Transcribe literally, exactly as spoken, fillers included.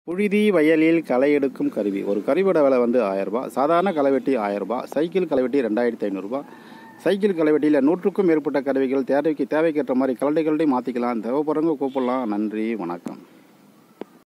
புழுதி வயலில் களை எடுக்கும் கருவி. ஒரு கருவியோட விலை வந்து ஆயிரம் ரூபாய். சாதாரண களைவெட்டி ஆயிரம் ரூபாய். சைக்கிள் களைவெட்டி ரெண்டாயிரத்தி ஐநூறுரூபா. சைக்கிள் களைவெட்டியில் நூற்றுக்கும் மேற்பட்ட கருவிகள் தேவைக்கு தேவைக்கேற்ற மாதிரி கலண்டை கலண்டை மாற்றிக்கலாம். தேவைப்படுறவங்க கூப்பிடலாம். நன்றி, வணக்கம்.